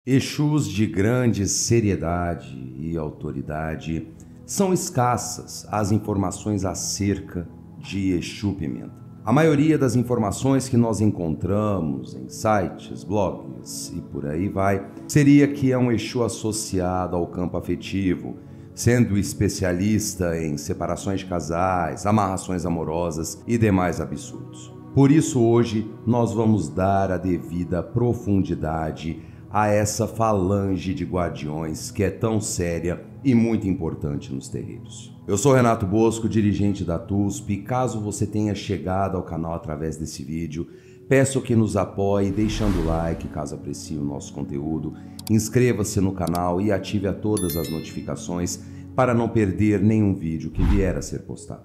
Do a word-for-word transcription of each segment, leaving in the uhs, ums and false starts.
Exus de grande seriedade e autoridade, são escassas as informações acerca de Exu Pimenta. A maioria das informações que nós encontramos em sites, blogs e por aí vai, seria que é um Exu associado ao campo afetivo, sendo especialista em separações de casais, amarrações amorosas e demais absurdos. Por isso hoje nós vamos dar a devida profundidade a essa falange de guardiões que é tão séria e muito importante nos terreiros. Eu sou Renato Bosco, dirigente da T U S P, e caso você tenha chegado ao canal através desse vídeo, peço que nos apoie deixando o like caso aprecie o nosso conteúdo, inscreva-se no canal e ative a todas as notificações para não perder nenhum vídeo que vier a ser postado.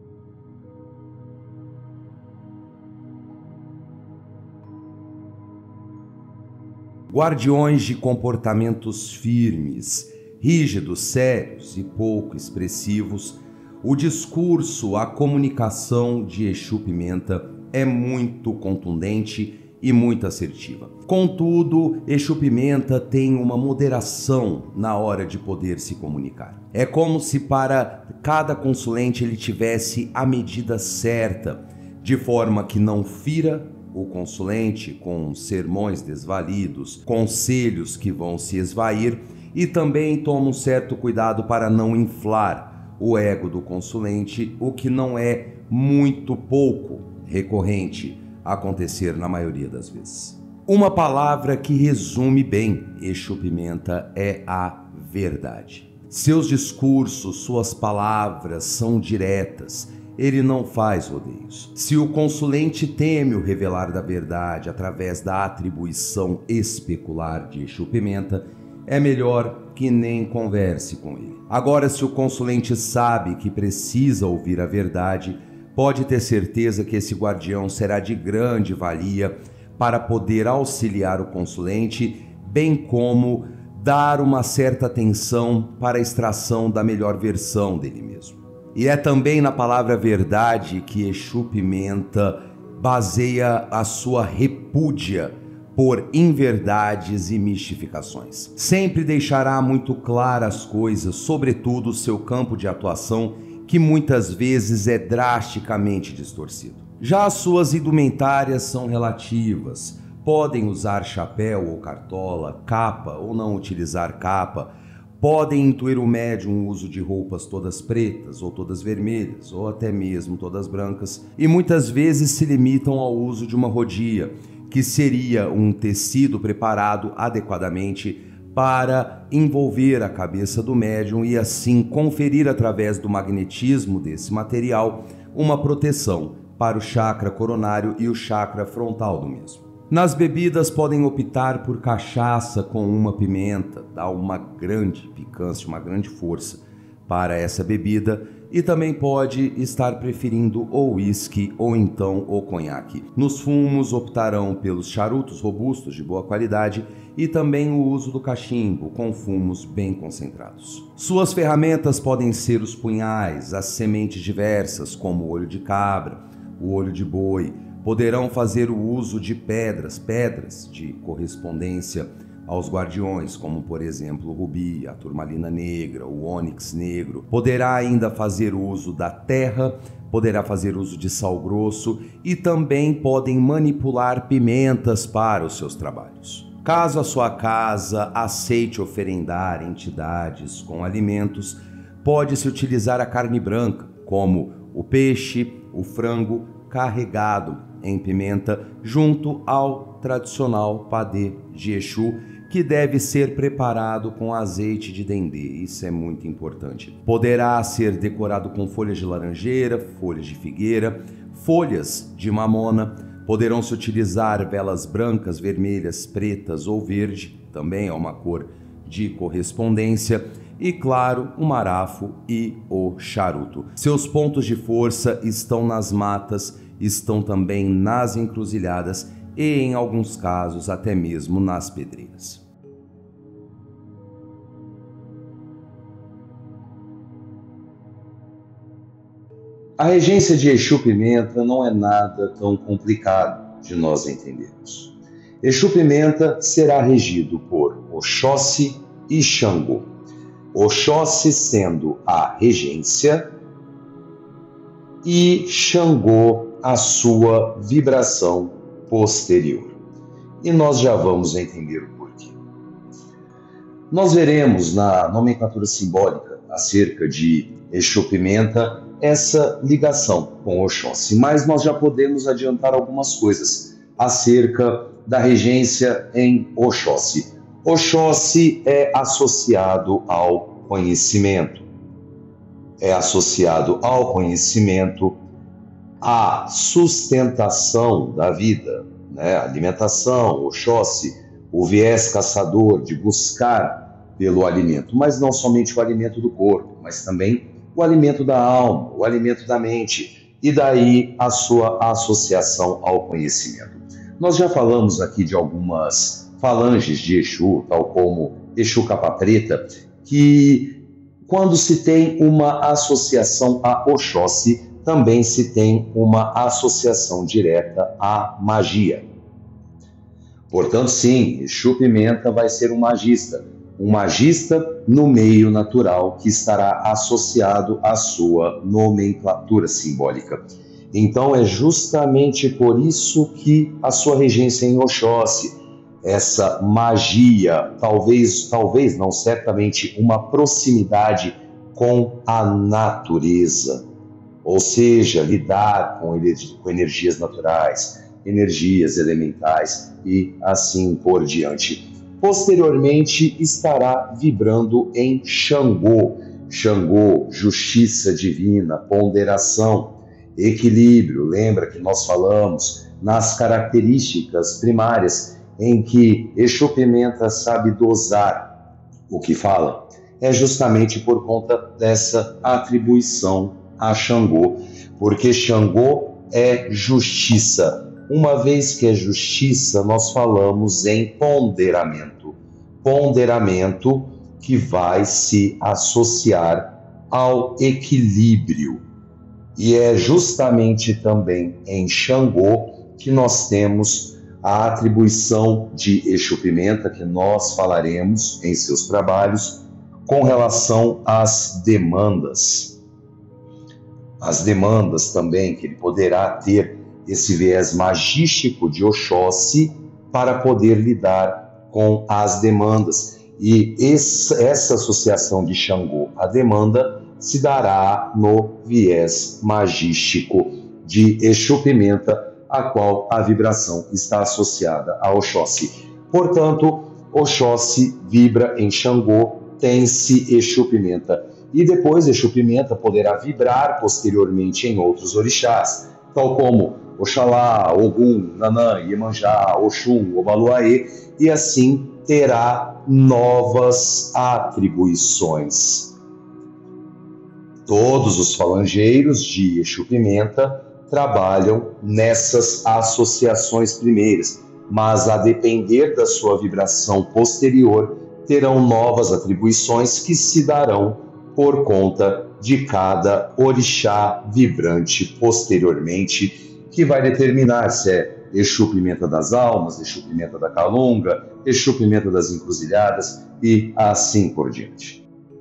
Guardiões de comportamentos firmes, rígidos, sérios e pouco expressivos, o discurso, a comunicação de Exu Pimenta é muito contundente e muito assertiva. Contudo, Exu Pimenta tem uma moderação na hora de poder se comunicar. É como se para cada consulente ele tivesse a medida certa, de forma que não fira o consulente com sermões desvalidos, conselhos que vão se esvair, e também toma um certo cuidado para não inflar o ego do consulente, o que não é muito pouco recorrente acontecer na maioria das vezes. Uma palavra que resume bem Exu Pimenta é a verdade. Seus discursos, suas palavras são diretas. Ele não faz rodeios. Se o consulente teme o revelar da verdade através da atribuição especular de Exu Pimenta, é melhor que nem converse com ele. Agora, se o consulente sabe que precisa ouvir a verdade, pode ter certeza que esse guardião será de grande valia para poder auxiliar o consulente, bem como dar uma certa atenção para a extração da melhor versão dele mesmo. E é também na palavra verdade que Exu Pimenta baseia a sua repúdia por inverdades e mistificações. Sempre deixará muito claras as coisas, sobretudo o seu campo de atuação, que muitas vezes é drasticamente distorcido. Já as suas indumentárias são relativas. Podem usar chapéu ou cartola, capa ou não utilizar capa. Podem intuir o médium o uso de roupas todas pretas ou todas vermelhas ou até mesmo todas brancas, e muitas vezes se limitam ao uso de uma rodia, que seria um tecido preparado adequadamente para envolver a cabeça do médium e assim conferir através do magnetismo desse material uma proteção para o chakra coronário e o chakra frontal do mesmo. Nas bebidas podem optar por cachaça com uma pimenta, dá uma grande picância, uma grande força para essa bebida, e também pode estar preferindo ou uísque ou então o conhaque. Nos fumos optarão pelos charutos robustos de boa qualidade e também o uso do cachimbo com fumos bem concentrados. Suas ferramentas podem ser os punhais, as sementes diversas como o olho de cabra, o olho de boi. Poderão fazer o uso de pedras, pedras de correspondência aos guardiões, como por exemplo o rubi, a turmalina negra, o ônix negro. Poderá ainda fazer uso da terra, poderá fazer uso de sal grosso e também podem manipular pimentas para os seus trabalhos. Caso a sua casa aceite oferendar entidades com alimentos, pode-se utilizar a carne branca, como o peixe, o frango, carregado em pimenta, junto ao tradicional padê de Exu, que deve ser preparado com azeite de dendê. Isso é muito importante. Poderá ser decorado com folhas de laranjeira, folhas de figueira, folhas de mamona. Poderão se utilizar velas brancas, vermelhas, pretas ou verde, também é uma cor de correspondência. E claro, o marafo e o charuto. Seus pontos de força estão nas matas, estão também nas encruzilhadas e, em alguns casos, até mesmo nas pedreiras. A regência de Exu Pimenta não é nada tão complicado de nós entendermos. Exu Pimenta será regido por Oxóssi e Xangô. Oxóssi sendo a regência e Xangô a sua vibração posterior. E nós já vamos entender o porquê. Nós veremos na nomenclatura simbólica acerca de Exu Pimenta essa ligação com Oxóssi, mas nós já podemos adiantar algumas coisas acerca da regência em Oxóssi. Oxóssi é associado ao conhecimento, é associado ao conhecimento, à sustentação da vida, né? Alimentação, Oxóssi, o viés caçador de buscar pelo alimento, mas não somente o alimento do corpo, mas também o alimento da alma, o alimento da mente, e daí a sua associação ao conhecimento. Nós já falamos aqui de algumas falanges de Exu, tal como Exu Capa Preta, que quando se tem uma associação a Oxóssi, também se tem uma associação direta à magia. Portanto, sim, Exu Pimenta vai ser um magista, um magista no meio natural que estará associado à sua nomenclatura simbólica. Então é justamente por isso que a sua regência em Oxóssi, essa magia, talvez, talvez não, certamente uma proximidade com a natureza, ou seja, lidar com, com energias naturais, energias elementais e assim por diante. Posteriormente estará vibrando em Xangô. Xangô, justiça divina, ponderação, equilíbrio. Lembra que nós falamos nas características primárias em que Exu Pimenta sabe dosar o que fala? É justamente por conta dessa atribuição a Xangô, porque Xangô é justiça. Uma vez que é justiça, nós falamos em ponderamento. Ponderamento que vai se associar ao equilíbrio. E é justamente também em Xangô que nós temos a atribuição de Exu Pimenta, que nós falaremos em seus trabalhos, com relação às demandas. As demandas também, que ele poderá ter esse viés magístico de Oxóssi para poder lidar com as demandas. E esse, essa associação de Xangô à demanda se dará no viés magístico de Exu Pimenta, a qual a vibração está associada a Oxóssi. Portanto, Oxóssi vibra em Xangô, tem-se Exu Pimenta. E depois Exu Pimenta poderá vibrar posteriormente em outros orixás, tal como Oxalá, Ogum, Nanã, Iemanjá, Oxum, Obaluaê, e assim terá novas atribuições. Todos os falangeiros de Exu Pimenta trabalham nessas associações primeiras, mas a depender da sua vibração posterior, terão novas atribuições que se darão por conta de cada orixá vibrante posteriormente, que vai determinar se é Exu Pimenta das Almas, Exu Pimenta da Calunga, Exu Pimenta das Encruzilhadas e assim por diante.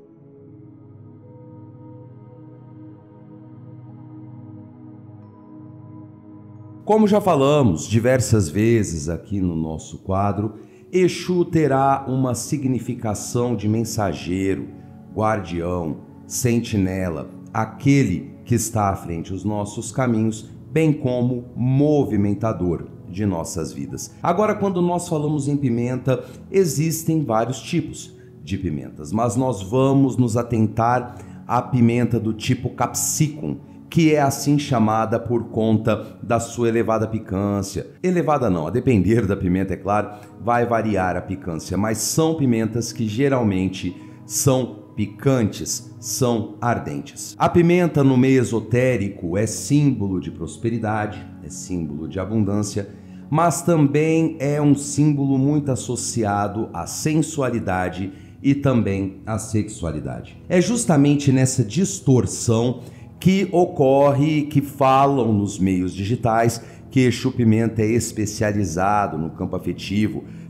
Como já falamos diversas vezes aqui no nosso quadro, Exu terá uma significação de mensageiro, guardião, sentinela, aquele que está à frente dos nossos caminhos, bem como movimentador de nossas vidas. Agora, quando nós falamos em pimenta, existem vários tipos de pimentas, mas nós vamos nos atentar à pimenta do tipo capsicum, que é assim chamada por conta da sua elevada picância. Elevada não, a depender da pimenta, é claro, vai variar a picância, mas são pimentas que geralmente são picantes, são ardentes. A pimenta no meio esotérico é símbolo de prosperidade, é símbolo de abundância, mas também é um símbolo muito associado à sensualidade e também à sexualidade. É justamente nessa distorção que ocorre, que falam nos meios digitais, que Exu Pimenta é especializado no campo afetivo,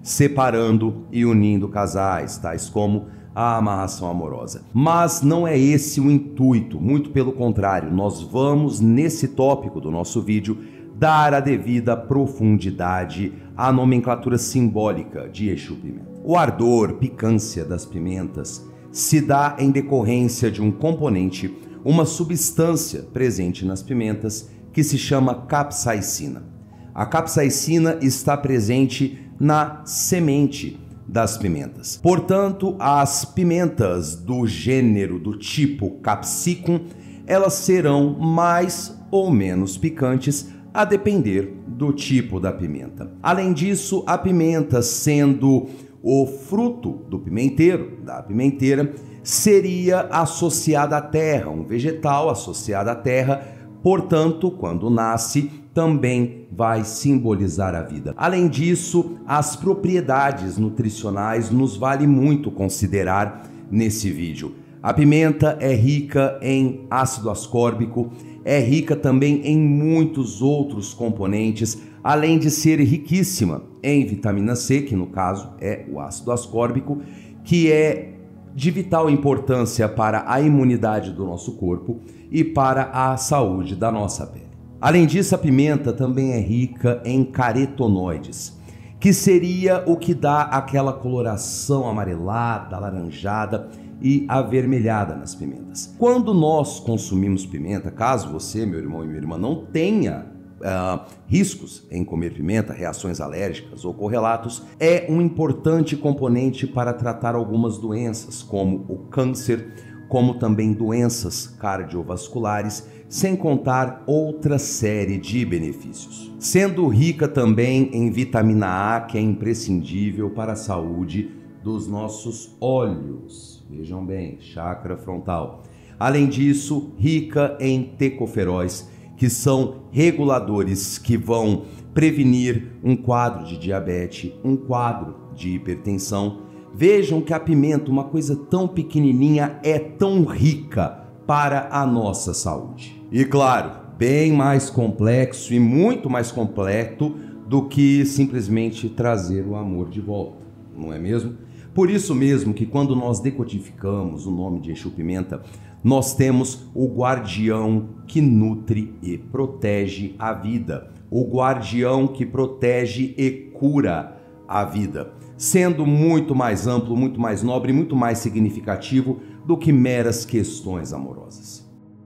separando e unindo casais, tais como a amarração amorosa. Mas não é esse o intuito, muito pelo contrário, nós vamos, nesse tópico do nosso vídeo, dar a devida profundidade à nomenclatura simbólica de Exu Pimenta. O ardor, picância das pimentas se dá em decorrência de um componente, uma substância presente nas pimentas que se chama capsaicina. A capsaicina está presente na semente das pimentas. Portanto, as pimentas do gênero do tipo capsicum, elas serão mais ou menos picantes a depender do tipo da pimenta. Além disso, a pimenta, sendo o fruto do pimenteiro, da pimenteira, seria associada à terra, um vegetal associado à terra, portanto, quando nasce, também vai simbolizar a vida. Além disso, as propriedades nutricionais nos vale muito considerar nesse vídeo. A pimenta é rica em ácido ascórbico, é rica também em muitos outros componentes, além de ser riquíssima em vitamina C, que no caso é o ácido ascórbico, que é de vital importância para a imunidade do nosso corpo e para a saúde da nossa pele. Além disso, a pimenta também é rica em carotenoides, que seria o que dá aquela coloração amarelada, alaranjada e avermelhada nas pimentas. Quando nós consumimos pimenta, caso você, meu irmão e minha irmã, não tenha uh, riscos em comer pimenta, reações alérgicas ou correlatos, é um importante componente para tratar algumas doenças, como o câncer, como também doenças cardiovasculares, sem contar outra série de benefícios. Sendo rica também em vitamina A, que é imprescindível para a saúde dos nossos olhos. Vejam bem, chakra frontal. Além disso, rica em tocoferóis, que são reguladores que vão prevenir um quadro de diabetes, um quadro de hipertensão. Vejam que a pimenta, uma coisa tão pequenininha, é tão rica para a nossa saúde. E claro, bem mais complexo e muito mais completo do que simplesmente trazer o amor de volta, não é mesmo? Por isso mesmo que quando nós decodificamos o nome de Exu Pimenta, nós temos o guardião que nutre e protege a vida, o guardião que protege e cura a vida, sendo muito mais amplo, muito mais nobre, muito mais significativo do que meras questões amorosas.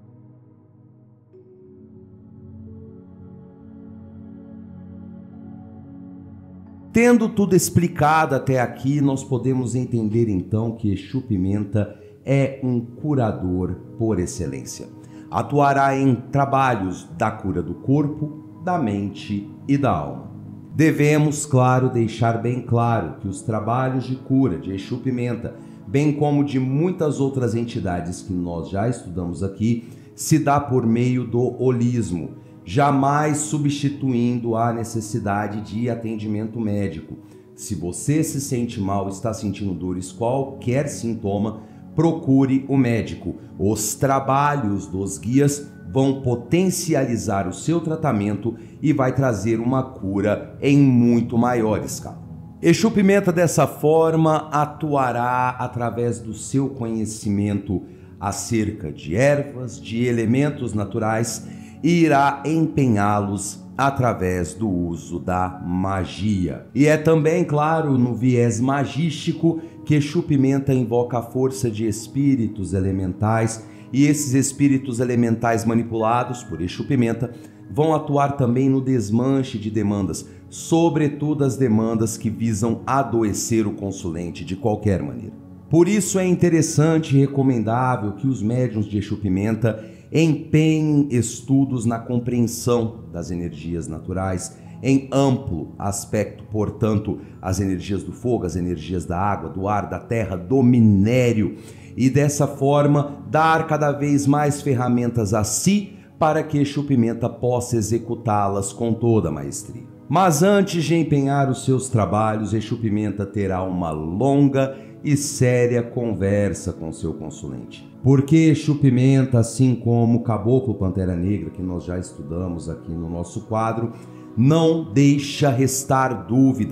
Tendo tudo explicado até aqui, nós podemos entender então que Exu Pimenta é um curador por excelência. Atuará em trabalhos da cura do corpo, da mente e da alma. Devemos, claro, deixar bem claro que os trabalhos de cura de Exu Pimenta, bem como de muitas outras entidades que nós já estudamos aqui, se dá por meio do holismo, jamais substituindo a necessidade de atendimento médico. Se você se sente mal, está sentindo dores, qualquer sintoma, procure o médico. Os trabalhos dos guias vão potencializar o seu tratamento e vai trazer uma cura em muito maior escala. Exu Pimenta, dessa forma, atuará através do seu conhecimento acerca de ervas, de elementos naturais, e irá empenhá-los através do uso da magia. E é também, claro, no viés magístico que Exu Pimenta invoca a força de espíritos elementais, e esses espíritos elementais manipulados por Exu Pimenta vão atuar também no desmanche de demandas, sobretudo as demandas que visam adoecer o consulente de qualquer maneira. Por isso é interessante e recomendável que os médiuns de Exu Pimenta empenhem estudos na compreensão das energias naturais em amplo aspecto, portanto, as energias do fogo, as energias da água, do ar, da terra, do minério, e dessa forma dar cada vez mais ferramentas a si para que Exu Pimenta possa executá-las com toda a maestria. Mas antes de empenhar os seus trabalhos, Exu Pimenta terá uma longa e séria conversa com seu consulente. Porque Exu Pimenta, assim como o Caboclo Pantera Negra, que nós já estudamos aqui no nosso quadro, não deixa restar dúvidas,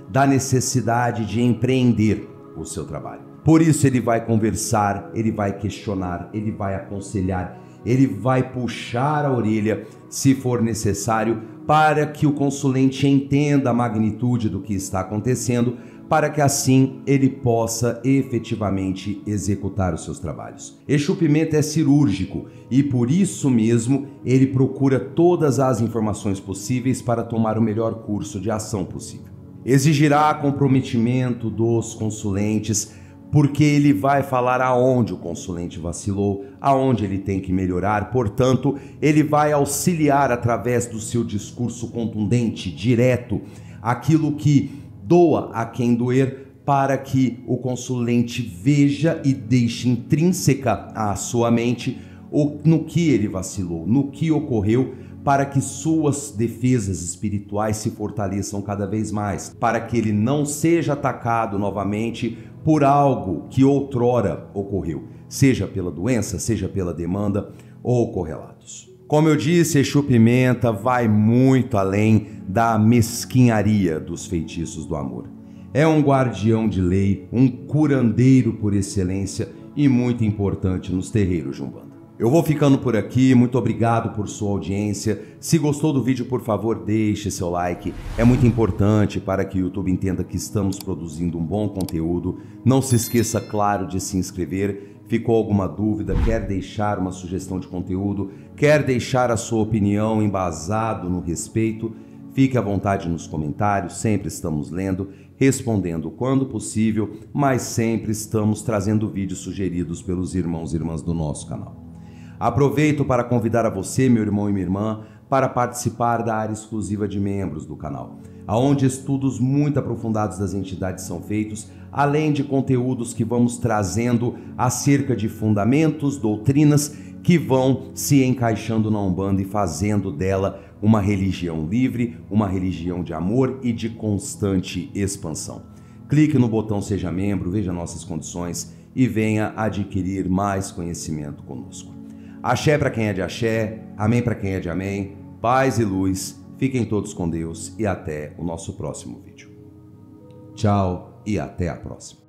da necessidade de empreender o seu trabalho. Por isso ele vai conversar, ele vai questionar, ele vai aconselhar, ele vai puxar a orelha se for necessário para que o consulente entenda a magnitude do que está acontecendo, para que assim ele possa efetivamente executar os seus trabalhos. Exu Pimenta é cirúrgico e por isso mesmo ele procura todas as informações possíveis para tomar o melhor curso de ação possível. Exigirá comprometimento dos consulentes, porque ele vai falar aonde o consulente vacilou, aonde ele tem que melhorar, portanto, ele vai auxiliar através do seu discurso contundente, direto, aquilo que doa a quem doer, para que o consulente veja e deixe intrínseca à sua mente o, no que ele vacilou, no que ocorreu, para que suas defesas espirituais se fortaleçam cada vez mais, para que ele não seja atacado novamente por algo que outrora ocorreu, seja pela doença, seja pela demanda ou correlatos. Como eu disse, Exu Pimenta vai muito além da mesquinharia dos feitiços do amor. É um guardião de lei, um curandeiro por excelência e muito importante nos terreiros de Umbanda. Eu vou ficando por aqui, muito obrigado por sua audiência. Se gostou do vídeo, por favor, deixe seu like. É muito importante para que o YouTube entenda que estamos produzindo um bom conteúdo. Não se esqueça, claro, de se inscrever. Ficou alguma dúvida? Quer deixar uma sugestão de conteúdo? Quer deixar a sua opinião embasado no respeito? Fique à vontade nos comentários, sempre estamos lendo, respondendo quando possível, mas sempre estamos trazendo vídeos sugeridos pelos irmãos e irmãs do nosso canal. Aproveito para convidar a você, meu irmão e minha irmã, para participar da área exclusiva de membros do canal, onde estudos muito aprofundados das entidades são feitos, além de conteúdos que vamos trazendo acerca de fundamentos, doutrinas que vão se encaixando na Umbanda e fazendo dela uma religião livre, uma religião de amor e de constante expansão. Clique no botão Seja Membro, veja nossas condições e venha adquirir mais conhecimento conosco. Axé para quem é de axé, amém para quem é de amém, paz e luz, fiquem todos com Deus e até o nosso próximo vídeo. Tchau e até a próxima.